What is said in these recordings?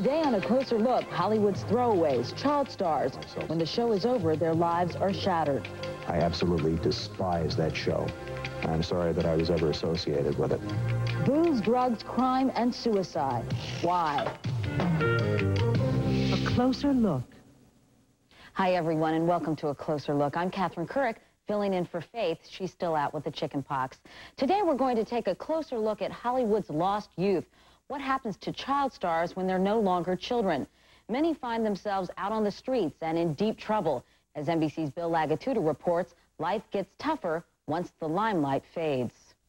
Today on A Closer Look, Hollywood's throwaways, child stars. When the show is over, their lives are shattered. I absolutely despise that show. I'm sorry that I was ever associated with it. Booze, drugs, crime, and suicide. Why? A Closer Look. Hi, everyone, and welcome to A Closer Look. I'm Catherine Couric, filling in for Faith. She's still out with the chicken pox. Today, we're going to take a closer look at Hollywood's lost youth. What happens to child stars when they're no longer children? Many find themselves out on the streets and in deep trouble. As NBC's Bill Lagatuda reports, life gets tougher once the limelight fades.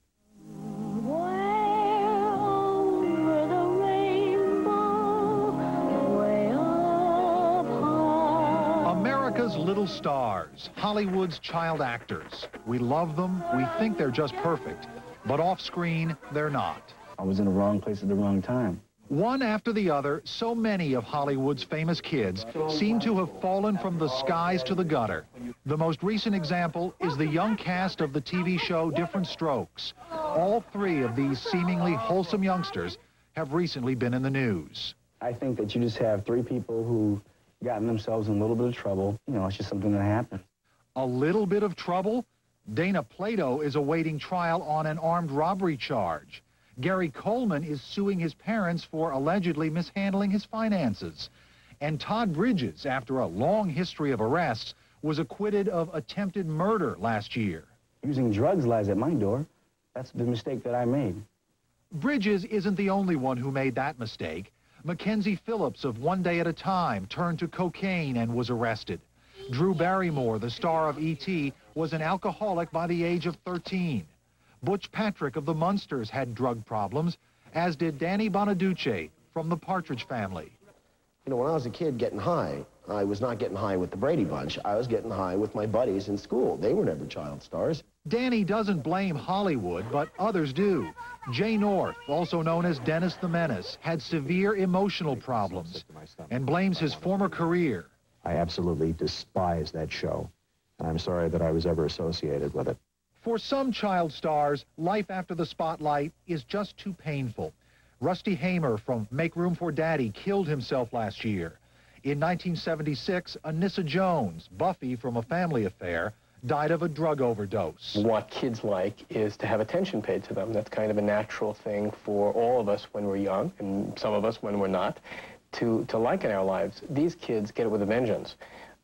America's little stars, Hollywood's child actors. We love them, we think they're just perfect, but off-screen, they're not. I was in the wrong place at the wrong time. One after the other, so many of Hollywood's famous kids seem to have fallen from the skies to the gutter. The most recent example is the young cast of the TV show Diff'rent Strokes. All three of these seemingly wholesome youngsters have recently been in the news. I think that you just have three people who gotten themselves in a little bit of trouble. You know, it's just something that happened. A little bit of trouble? Dana Plato is awaiting trial on an armed robbery charge. Gary Coleman is suing his parents for allegedly mishandling his finances. And Todd Bridges, after a long history of arrests, was acquitted of attempted murder last year. Using drugs lies at my door. That's the mistake that I made. Bridges isn't the only one who made that mistake. Mackenzie Phillips of One Day at a Time turned to cocaine and was arrested. Drew Barrymore, the star of E.T., was an alcoholic by the age of 13. Butch Patrick of the Munsters had drug problems, as did Danny Bonaduce from the Partridge Family. You know, when I was a kid getting high, I was not getting high with the Brady Bunch. I was getting high with my buddies in school. They were never child stars. Danny doesn't blame Hollywood, but others do. Jay North, also known as Dennis the Menace, had severe emotional problems and blames his former career. I absolutely despise that show. I'm sorry that I was ever associated with it. For some child stars, life after the spotlight is just too painful. Rusty Hamer from Make Room for Daddy killed himself last year. In 1976, Anissa Jones, Buffy from A Family Affair, died of a drug overdose. What kids like is to have attention paid to them. That's kind of a natural thing for all of us when we're young, and some of us when we're not, to like in our lives. These kids get it with a vengeance.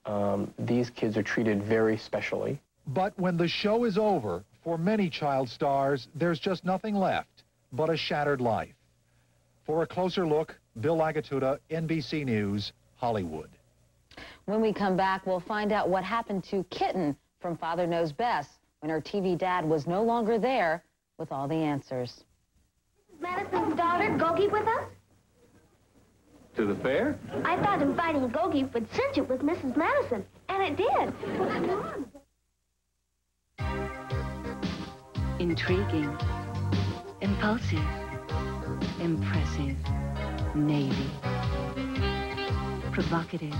These kids are treated very specially. But when the show is over, for many child stars, there's just nothing left but a shattered life. For A Closer Look, Bill Lagatuda, NBC News, Hollywood. When we come back, we'll find out what happened to Kitten from Father Knows Best when her TV dad was no longer there with all the answers. Madison's daughter, Gogi with us? To the fair? I thought inviting Gogi would cinch it with Mrs. Madison, and it did. Come on. Intriguing, impulsive, impressive, Navy. Provocative,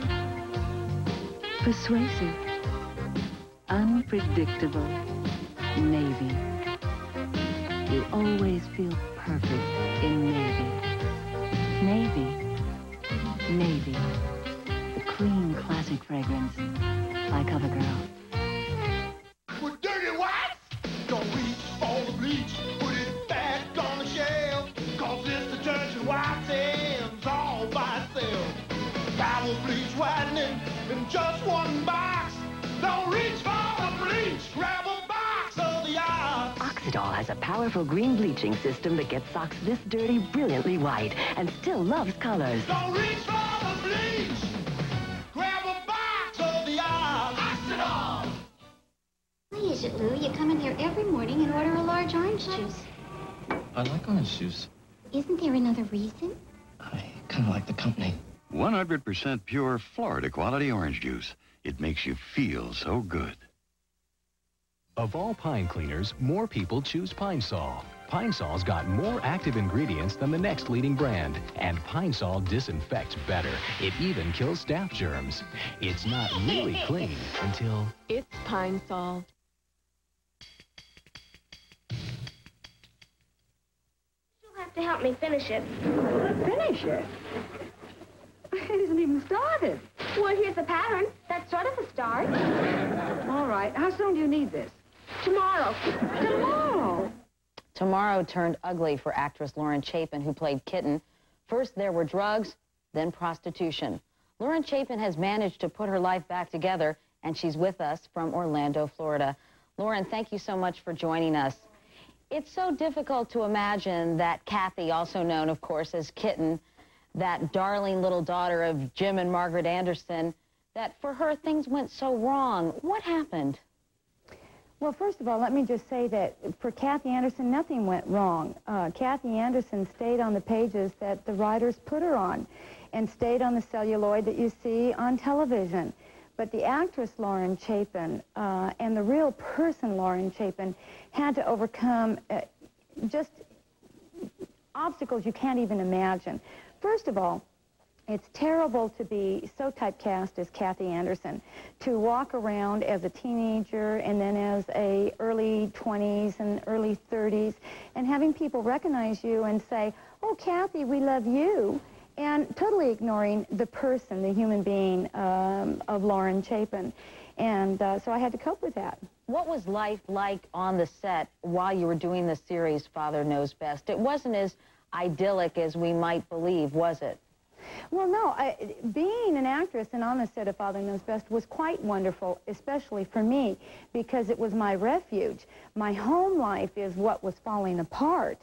persuasive, unpredictable, Navy. You always feel perfect in Navy. Navy. Navy. The clean, classic fragrance by CoverGirl. With dirty whites, don't reach for the bleach. Put it back on the shelf, cause this detergent whites ends all by itself. I will bleach whitening in just one box. Don't reach for the bleach, grab a box of the odds. Oxidol has a powerful green bleaching system that gets socks this dirty brilliantly white and still loves colors. Don't reach for the bleach, grab a box of the odds. Oxidol! Why is it, Lou? You come in here every morning and order a large orange juice. I like orange juice. Isn't there another reason? I kind of like the company. 100% pure Florida quality orange juice. It makes you feel so good. Of all pine cleaners, more people choose Pine Sol. Pine Sol's got more active ingredients than the next leading brand, and Pine Sol disinfects better. It even kills staph germs. It's not really clean until... It's Pine Sol. to help me finish it. Finish it? It isn't even started. Well, here's the pattern. That's sort of a start. All right. How soon do you need this? Tomorrow. Tomorrow? Tomorrow turned ugly for actress Lauren Chapin, who played Kitten. First there were drugs, then prostitution. Lauren Chapin has managed to put her life back together, and she's with us from Orlando, Florida. Lauren, thank you so much for joining us. It's so difficult to imagine that Kathy, also known, of course, as Kitten, that darling little daughter of Jim and Margaret Anderson, that for her things went so wrong. What happened? Well, first of all, let me just say that for Kathy Anderson, nothing went wrong. Kathy Anderson stayed on the pages that the writers put her on and stayed on the celluloid that you see on television. But the actress Lauren Chapin and the real person Lauren Chapin had to overcome just obstacles you can't even imagine. First of all, it's terrible to be so typecast as Kathy Anderson, to walk around as a teenager and then as a early 20s and early 30s and having people recognize you and say, oh, Kathy, we love you, and totally ignoring the person, the human being of Lauren Chapin. And so I had to cope with that. What was life like on the set while you were doing the series Father Knows Best? It wasn't as idyllic as we might believe, was it? Well, no. Being an actress and on the set of Father Knows Best was quite wonderful, especially for me, because it was my refuge. My home life is what was falling apart.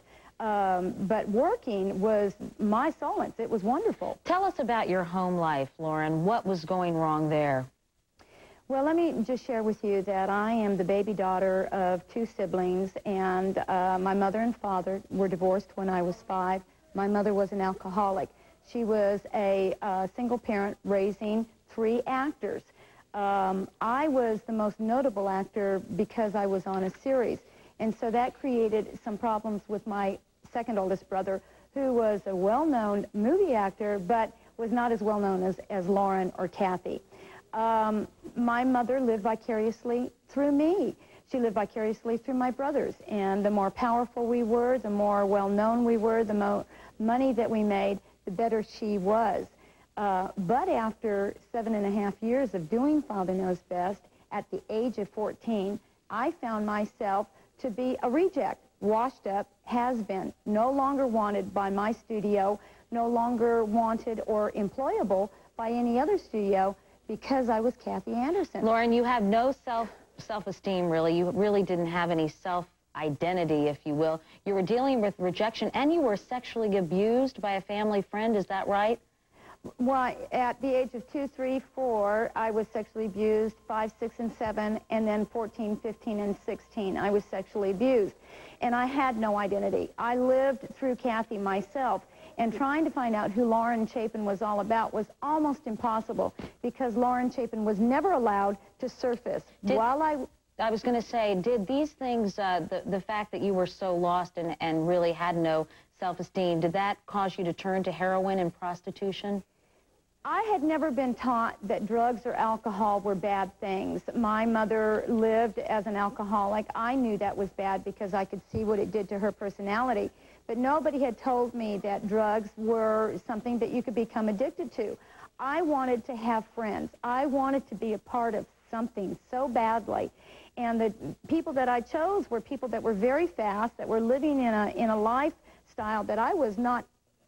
But working was my solace. It was wonderful. Tell us about your home life, Lauren. What was going wrong there? Well, let me just share with you that I am the baby daughter of 2 siblings, and my mother and father were divorced when I was 5. My mother was an alcoholic. She was a single parent raising 3 actors. I was the most notable actor because I was on a series, and so that created some problems with my second oldest brother, who was a well-known movie actor, but was not as well-known as Lauren or Kathy. My mother lived vicariously through me. She lived vicariously through my brothers, and the more powerful we were, the more well-known we were, the more money that we made, the better she was. But after 7.5 years of doing Father Knows Best, at the age of 14, I found myself to be a reject, washed up, has-been, no longer wanted by my studio, no longer wanted or employable by any other studio, because I was Kathy Anderson. Lauren, you have no self-esteem, really. You really didn't have any self-identity, if you will. You were dealing with rejection, and you were sexually abused by a family friend. Is that right? Well, at the age of 2, 3, 4, I was sexually abused, 5, 6, and 7, and then 14, 15, and 16, I was sexually abused. And I had no identity. I lived through Kathy myself, and trying to find out who Lauren Chapin was all about was almost impossible, because Lauren Chapin was never allowed to surface. I was going to say, did these things, the fact that you were so lost and really had no self-esteem, did that cause you to turn to heroin and prostitution? I had never been taught that drugs or alcohol were bad things. My mother lived as an alcoholic. I knew that was bad because I could see what it did to her personality. But nobody had told me that drugs were something that you could become addicted to. I wanted to have friends. I wanted to be a part of something so badly. And the people that I chose were people that were very fast, that were living in a lifestyle that I was not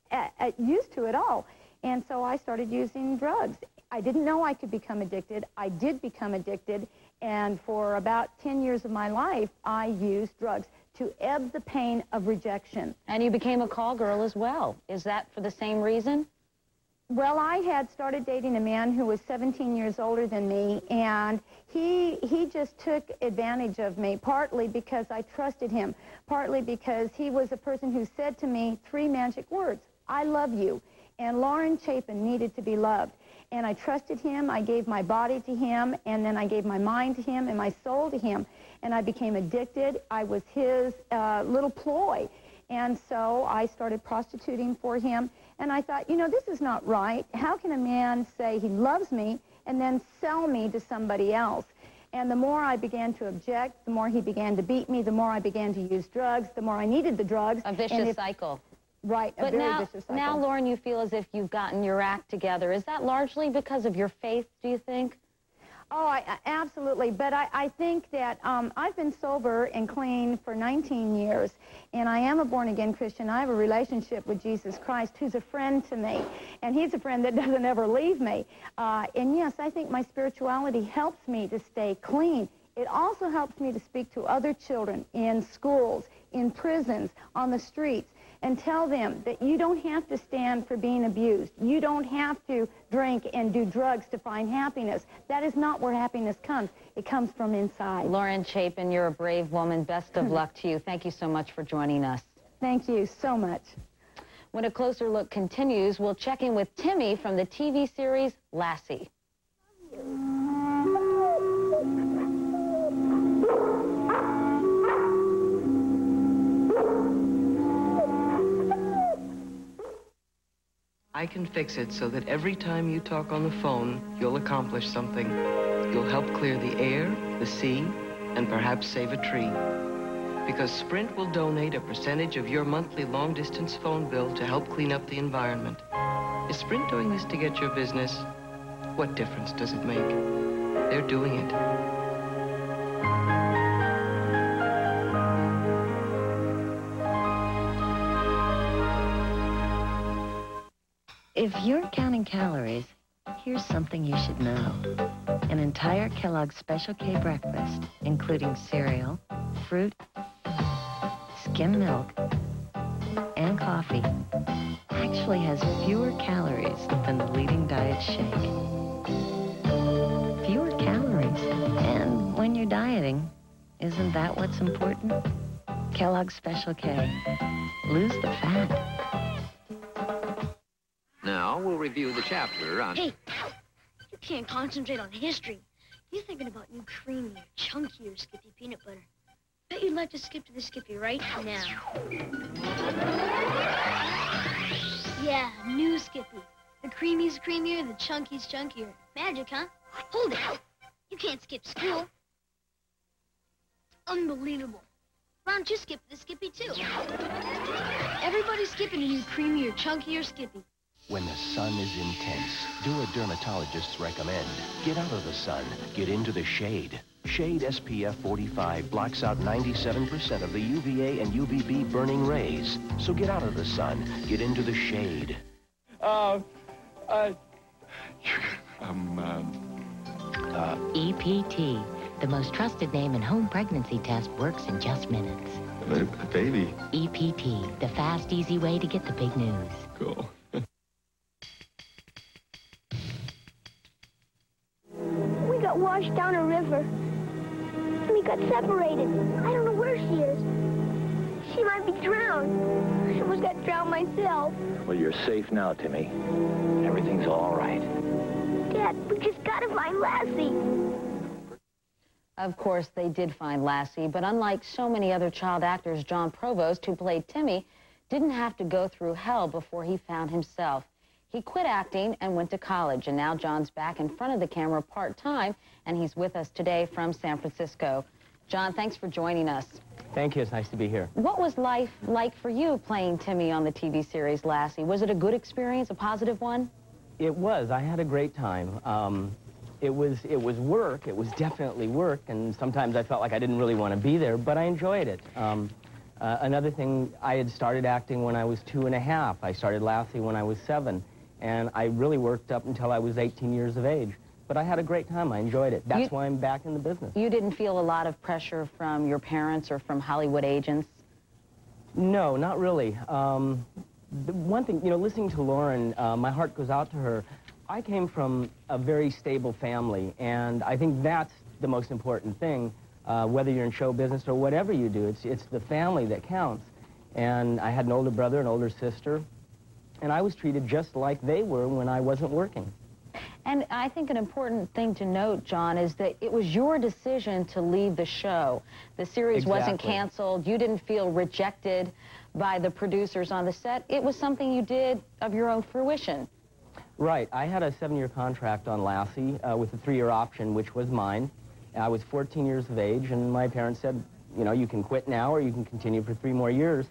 used to at all. And so I started using drugs. I didn't know I could become addicted. I did become addicted, and for about 10 years of my life, I used drugs to ebb the pain of rejection. And you became a call girl as well. Is that for the same reason? Well, I had started dating a man who was 17 years older than me, and he just took advantage of me, partly because I trusted him, partly because he was a person who said to me 3 magic words: I love you. And Lauren Chapin needed to be loved. And I trusted him, I gave my body to him, and then I gave my mind to him and my soul to him. And I became addicted. I was his little ploy. And so I started prostituting for him. And I thought, you know, this is not right. How can a man say he loves me and then sell me to somebody else? And the more I began to object, the more he began to beat me, the more I began to use drugs, the more I needed the drugs. A vicious cycle. Right, a But very now, vicious cycle. now, Lauren, you feel as if you've gotten your act together. Is that largely because of your faith, do you think? Oh, absolutely. But I think that I've been sober and clean for 19 years, and I am a born-again Christian. I have a relationship with Jesus Christ, who's a friend to me, and he's a friend that doesn't ever leave me. And yes, I think my spirituality helps me to stay clean. It also helps me to speak to other children in schools, in prisons, on the streets, and tell them that you don't have to stand for being abused. You don't have to drink and do drugs to find happiness. That is not where happiness comes. It comes from inside. Lauren Chapin, you're a brave woman. Best of luck to you. Thank you so much for joining us. Thank you so much. When A Closer Look continues, we'll check in with Timmy from the TV series Lassie. I can fix it so that every time you talk on the phone, you'll accomplish something. You'll help clear the air, the sea, and perhaps save a tree. Because Sprint will donate a percentage of your monthly long-distance phone bill to help clean up the environment. Is Sprint doing this to get your business? What difference does it make? They're doing it. If you're counting calories, here's something you should know. An entire Kellogg's Special K breakfast, including cereal, fruit, skim milk, and coffee, actually has fewer calories than the leading diet shake. Fewer calories. And when you're dieting, isn't that what's important? Kellogg's Special K. Lose the fat. Now we'll review the chapter on... Hey, you can't concentrate on history. You're thinking about new creamier, chunkier Skippy peanut butter. Bet you'd like to skip to the Skippy right now. Yeah, new Skippy. The creamy's creamier, the chunky's chunkier. Magic, huh? Hold it. You can't skip school. Unbelievable. Why don't you skip to the Skippy, too? Everybody's skipping a new creamier, chunkier Skippy. When the sun is intense, do what dermatologists recommend. Get out of the sun. Get into the shade. Shade SPF 45 blocks out 97% of the UVA and UVB burning rays. So get out of the sun. Get into the shade. EPT, the most trusted name in home pregnancy test, works in just minutes. Baby. EPT, the fast, easy way to get the big news. Cool. We got washed down a river. We got separated. I don't know where she is. She might be drowned. I almost got drowned myself. Well, you're safe now, Timmy. Everything's all right. Dad, we just gotta find Lassie. Of course, they did find Lassie, but unlike so many other child actors, Jon Provost, who played Timmy, didn't have to go through hell before he found himself. He quit acting and went to college, and now Jon's back in front of the camera part-time, and he's with us today from San Francisco. Jon, thanks for joining us. Thank you. It's nice to be here. What was life like for you playing Timmy on the TV series Lassie? Was it a good experience, a positive one? It was. I had a great time. It was work. It was definitely work, and sometimes I felt like I didn't really want to be there, but I enjoyed it. Another thing, I had started acting when I was 2.5. I started Lassie when I was 7, and I really worked up until I was 18 years of age. But I had a great time. I enjoyed it. That's why I'm back in the business. You didn't feel a lot of pressure from your parents or from Hollywood agents? No, not really. The one thing, you know, listening to Lauren, my heart goes out to her. I came from a very stable family, and I think that's the most important thing, whether you're in show business or whatever you do. It's the family that counts. And I had an older brother, an older sister, and I was treated just like they were when I wasn't working. And I think an important thing to note, Jon, is that it was your decision to leave the show. The series wasn't canceled. You didn't feel rejected by the producers on the set. It was something you did of your own fruition. Right. I had a 7-year contract on Lassie with a 3-year option, which was mine. I was 14 years of age, and my parents said, you know, you can quit now or you can continue for 3 more years.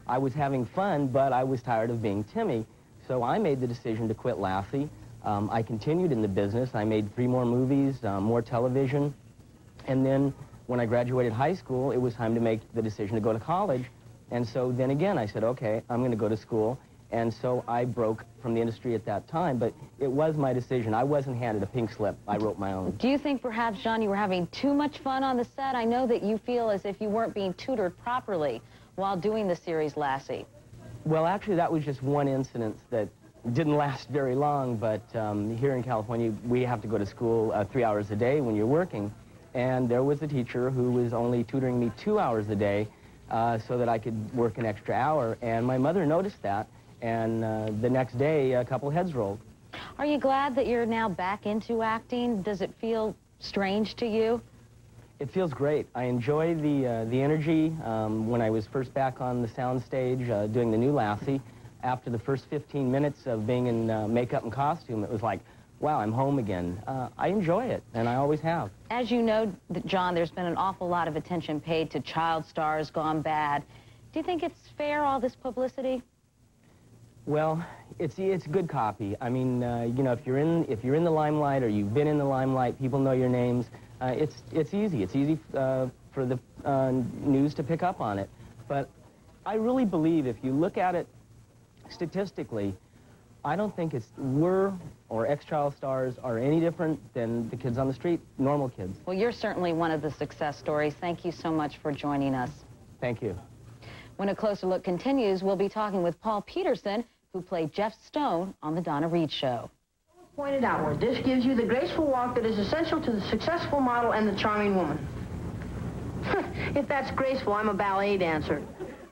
I was having fun, but I was tired of being Timmy. So I made the decision to quit Lassie. I continued in the business. I made 3 more movies, more television. And then when I graduated high school, it was time to make the decision to go to college. And so then again, I said, okay, I'm going to go to school. And so I broke from the industry at that time, but it was my decision. I wasn't handed a pink slip. I wrote my own. Do you think perhaps, John, you were having too much fun on the set? I know that you feel as if you weren't being tutored properly while doing the series Lassie. Well, actually, that was just one incident that didn't last very long, but here in California, we have to go to school 3 hours a day when you're working. And there was a teacher who was only tutoring me 2 hours a day so that I could work an extra hour. And my mother noticed that. And the next day, a couple heads rolled. Are you glad that you're now back into acting? Does it feel strange to you? It feels great. I enjoy the energy. When I was first back on the sound stage doing the new Lassie, after the first 15 minutes of being in makeup and costume, it was like, wow, I'm home again. I enjoy it, and I always have. As you know, John, there's been an awful lot of attention paid to child stars gone bad. Do you think it's fair, all this publicity? Well, it's good copy. I mean, you know, if you're in the limelight or you've been in the limelight, people know your names. It's easy. It's easy for the news to pick up on it. But I really believe if you look at it statistically, I don't think we're or ex-child stars are any different than the kids on the street, normal kids. Well, you're certainly one of the success stories. Thank you so much for joining us. Thank you. When A Closer Look continues, we'll be talking with Paul Peterson, who played Jeff Stone on The Donna Reed Show. Pointed outward, this gives you the graceful walk that is essential to the successful model and the charming woman. If that's graceful, I'm a ballet dancer.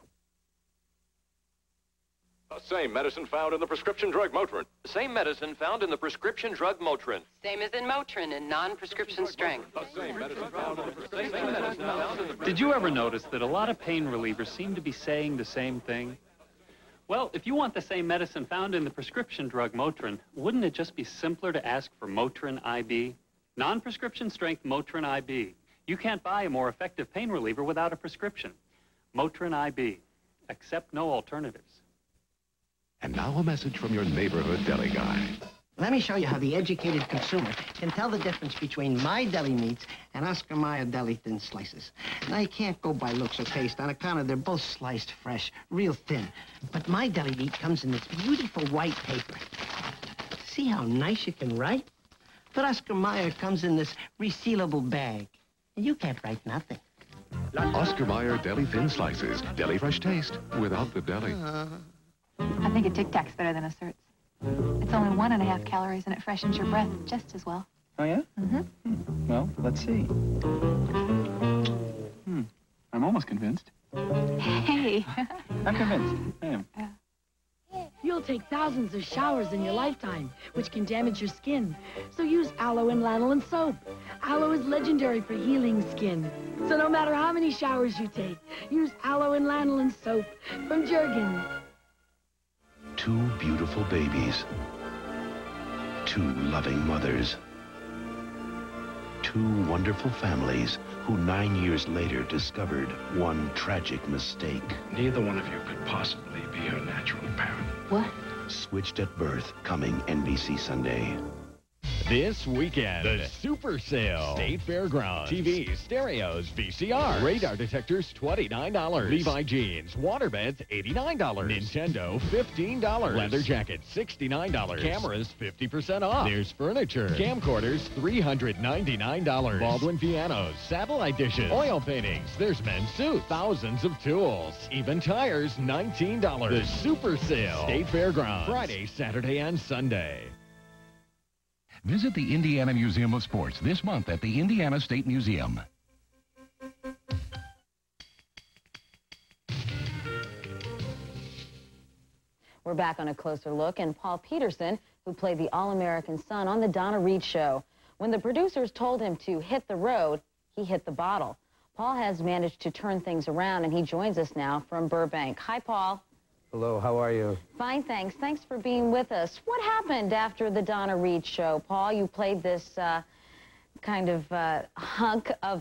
The same medicine found in the prescription drug Motrin. The same medicine found in the prescription drug Motrin. Same as in Motrin in non-prescription strength. The same medicine found in the prescription drug. Did you ever notice that a lot of pain relievers seem to be saying the same thing? Well, if you want the same medicine found in the prescription drug Motrin, wouldn't it just be simpler to ask for Motrin IB? Non-prescription strength Motrin IB. You can't buy a more effective pain reliever without a prescription. Motrin IB. Accept no alternatives. And now a message from your neighborhood deli guy. Let me show you how the educated consumer can tell the difference between my deli meats and Oscar Mayer deli thin slices. Now, you can't go by looks or taste on account of they're both sliced fresh, real thin. But my deli meat comes in this beautiful white paper. See how nice you can write? But Oscar Mayer comes in this resealable bag. And you can't write nothing. Oscar Mayer deli thin slices. Deli fresh taste without the deli. I think a Tic Tac's better than a Certs. It's only 1.5 calories and it freshens your breath just as well. Oh, yeah? Mm-hmm. Well, let's see. I'm almost convinced. Hey. I'm convinced. I am. You'll take thousands of showers in your lifetime, which can damage your skin. So use aloe and lanolin soap. Aloe is legendary for healing skin. So no matter how many showers you take, use aloe and lanolin soap from Jergens. 2 beautiful babies. 2 loving mothers. 2 wonderful families who 9 years later discovered one tragic mistake. Neither one of you could possibly be her natural parent. What? Switched at birth, coming NBC Sunday. This weekend, the Super Sale. State Fairgrounds. TVs, stereos, VCRs. Radar detectors, $29. Levi jeans, waterbeds, $89. Nintendo, $15. Leather jackets, $69. Cameras, 50% off. There's furniture. Camcorders, $399. Baldwin pianos, satellite dishes, oil paintings. There's men's suits, thousands of tools. Even tires, $19. The Super Sale. State Fairgrounds. Friday, Saturday, and Sunday. Visit the Indiana Museum of Sports this month at the Indiana State Museum. We're back on A Closer Look, and Paul Peterson, who played the All-American son on The Donna Reed Show. When the producers told him to hit the road, he hit the bottle. Paul has managed to turn things around, and he joins us now from Burbank. Hi, Paul. Hello, how are you? Fine, thanks. Thanks for being with us. What happened after the Donna Reed Show, Paul? You played this kind of hunk of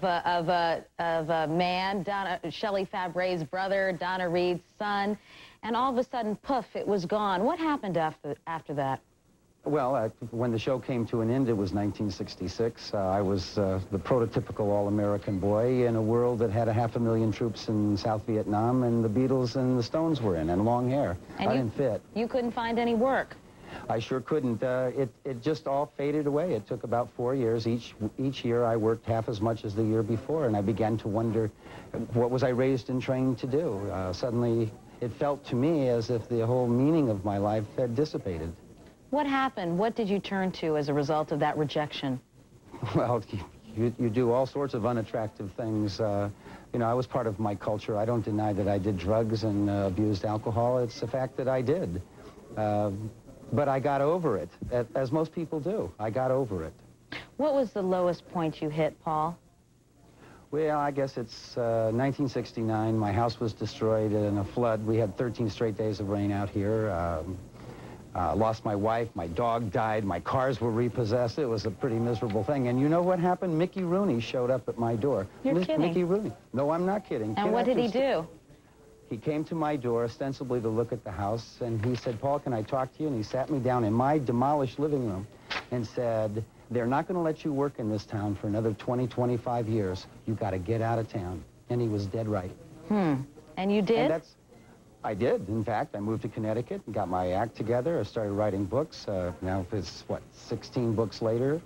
a man, Shelley Fabre's brother, Donna Reed's son, and all of a sudden, poof, it was gone. What happened after that? Well, when the show came to an end, it was 1966. I was the prototypical all-American boy in a world that had 500,000 troops in South Vietnam, and the Beatles and the Stones were in, and long hair. And I didn't fit. You couldn't find any work. I sure couldn't. It just all faded away. It took about 4 years. Each year I worked half as much as the year before, and I began to wonder, what was I raised and trained to do? Suddenly, it felt to me as if the whole meaning of my life had dissipated. What happened? What did you turn to as a result of that rejection? Well, you do all sorts of unattractive things. You know, I was part of my culture. I don't deny that I did drugs and abused alcohol. It's the fact that I did. But I got over it, as most people do. I got over it. What was the lowest point you hit, Paul? Well, I guess it's 1969. My house was destroyed in a flood. We had 13 straight days of rain out here. Lost my wife. My dog died. My cars were repossessed. It was a pretty miserable thing. And you know what happened? Mickey Rooney showed up at my door. You're kidding. Mickey Rooney. No, I'm not kidding. And what did he do? He came to my door ostensibly to look at the house, and he said, Paul, can I talk to you? And he sat me down in my demolished living room and said, they're not going to let you work in this town for another 20, 25 years. You've got to get out of town. And he was dead right. And you did? And I did. In fact, I moved to Connecticut and got my act together. I started writing books. Now it's, 16 books later.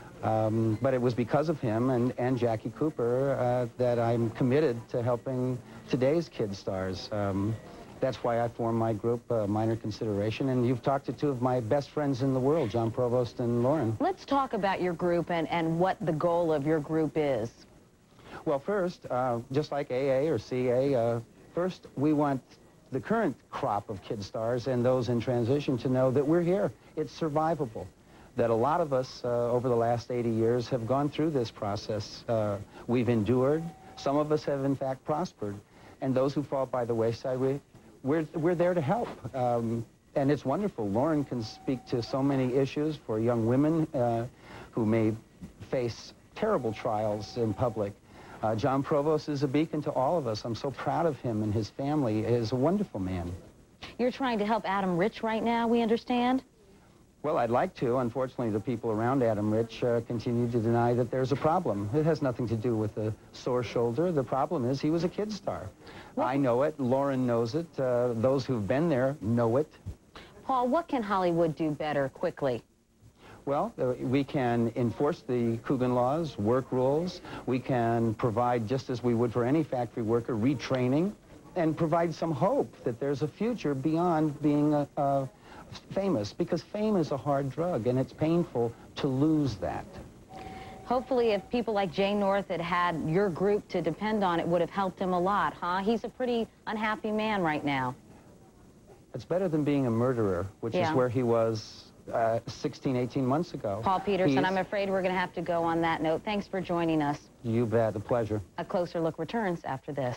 But it was because of him and Jackie Cooper that I'm committed to helping today's kid stars. That's why I formed my group, Minor Consideration, and you've talked to two of my best friends in the world, John Provost and Lauren. Let's talk about your group and what the goal of your group is. Well, first, just like AA or CA, first we want the current crop of kid stars and those in transition to know that we're here. It's survivable. That a lot of us over the last 80 years have gone through this process. We've endured. Some of us have, in fact, prospered. And those who fall by the wayside, we're there to help. And it's wonderful. Lauren can speak to so many issues for young women who may face terrible trials in public. John Provost is a beacon to all of us. I'm so proud of him and his family. He is a wonderful man. You're trying to help Adam Rich right now, we understand? Well, I'd like to. Unfortunately, the people around Adam Rich continue to deny that there's a problem. It has nothing to do with a sore shoulder. The problem is he was a kid star. What? I know it. Lauren knows it. Those who've been there know it. Paul, what can Hollywood do better quickly? Well, we can enforce the Coogan laws, work rules. We can provide, just as we would for any factory worker, retraining, and provide some hope that there's a future beyond being famous, because fame is a hard drug, and it's painful to lose that. Hopefully, if people like Jay North had had your group to depend on, it would have helped him a lot, huh? He's a pretty unhappy man right now. It's better than being a murderer, which is where he was 16, 18 months ago. Paul Peterson, I'm afraid we're going to have to go on that note. Thanks for joining us. You bet. A pleasure. A Closer Look returns after this.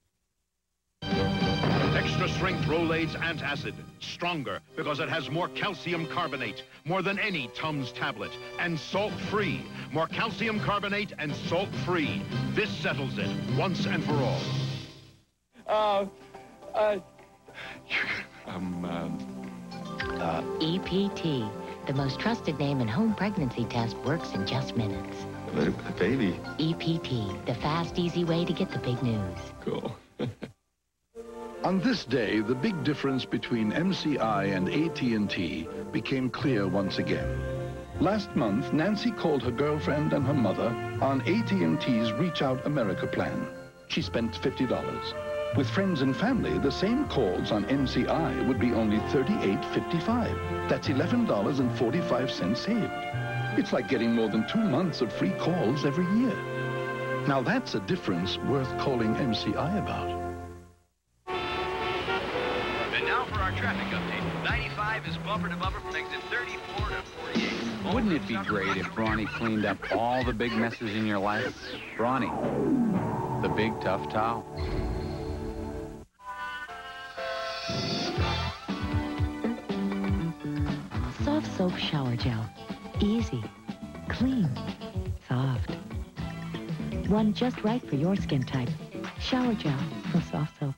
Extra strength Rolaids antacid. Stronger because it has more calcium carbonate, more than any Tums tablet, and salt-free. More calcium carbonate and salt-free. This settles it once and for all. EPT, the most trusted name in home pregnancy test, works in just minutes. Baby. EPT, the fast, easy way to get the big news. Cool. On this day, the big difference between MCI and AT&T became clear once again. Last month, Nancy called her girlfriend and her mother on AT&T's Reach Out America plan. She spent $50. With friends and family, the same calls on MCI would be only $38.55. That's $11.45 saved. It's like getting more than 2 months of free calls every year. Now that's a difference worth calling MCI about. And now for our traffic update. 95 is bumper to bumper from exit 34 to 48. Wouldn't it be great if Brawny cleaned up all the big messes in your life? Brawny, the big tough towel. Soft soap shower gel. Easy. Clean. soft. One just right for your skin type. Shower gel from Soft Soap.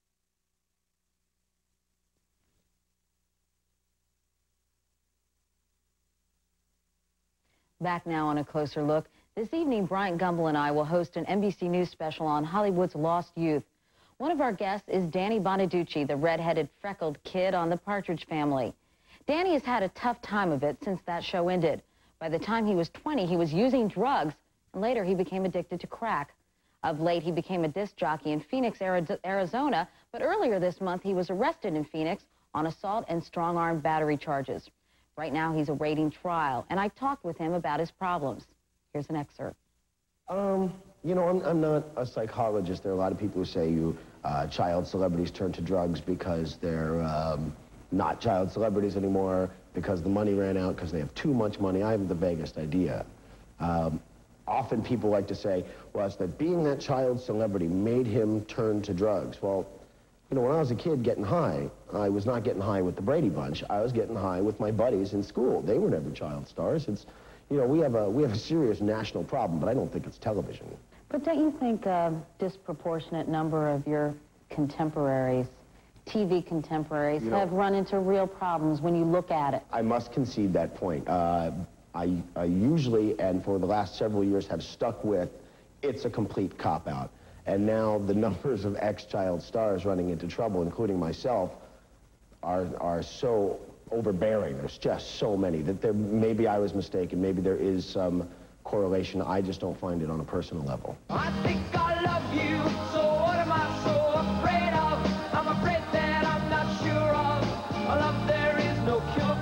Back now on A Closer Look. This evening, Bryant Gumbel and I will host an NBC News special on Hollywood's lost youth. One of our guests is Danny Bonaduce, the red-headed, freckled kid on The Partridge Family. Danny has had a tough time of it since that show ended. By the time he was 20, he was using drugs, and later he became addicted to crack. Of late, he became a disc jockey in Phoenix, Arizona, but earlier this month, he was arrested in Phoenix on assault and strong-arm battery charges. Right now, he's awaiting trial, and I talked with him about his problems. Here's an excerpt. You know, I'm not a psychologist. There are a lot of people who say child celebrities turn to drugs because they're not child celebrities anymore, because the money ran out, because they have too much money. I haven't the vaguest idea. Often people like to say, well, it's that being that child celebrity made him turn to drugs. Well, you know, when I was a kid getting high, I was not getting high with the Brady Bunch. I was getting high with my buddies in school. They were never child stars. It's, you know, we have a serious national problem, but I don't think it's television. But don't you think a disproportionate number of your contemporaries, TV contemporaries, have run into real problems when you look at it? I must concede that point. I usually, and for the last several years, have stuck with it's a complete cop-out. And now the numbers of ex-child stars running into trouble, including myself, are so overbearing. There's just so many that maybe I was mistaken. Maybe there is some correlation. I just don't find it on a personal level. I think I love you, so what am I so afraid of? I'm afraid that I'm not sure of a love there is no cure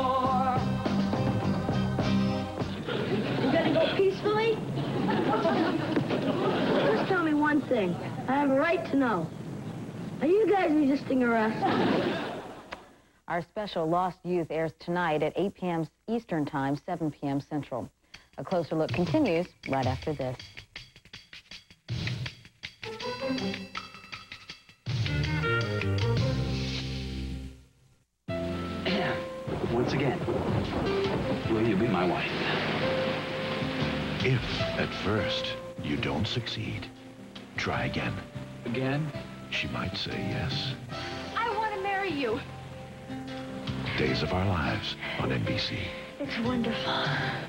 for. You gonna go peacefully? Just tell me one thing. I have a right to know. Are you guys resisting arrest? Our special Lost Youth airs tonight at 8 p.m. Eastern Time, 7 p.m. Central. A Closer Look continues right after this. Once again, will you be my wife? If, at first, you don't succeed, try again. Again? She might say yes. I want to marry you. Days of Our Lives on NBC. It's wonderful.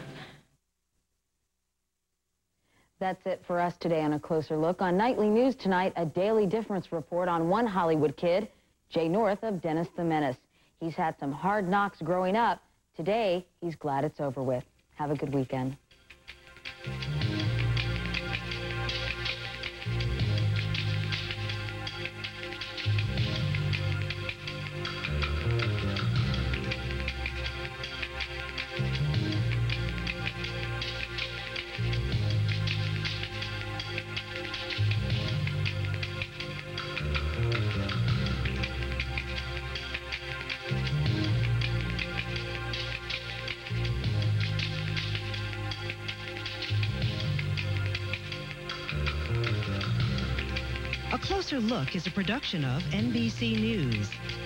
That's it for us today on A Closer Look. On Nightly News tonight, a daily difference report on one Hollywood kid, Jay North of Dennis the Menace. He's had some hard knocks growing up. Today, he's glad it's over with. Have a good weekend. A Closer Look is a production of NBC News.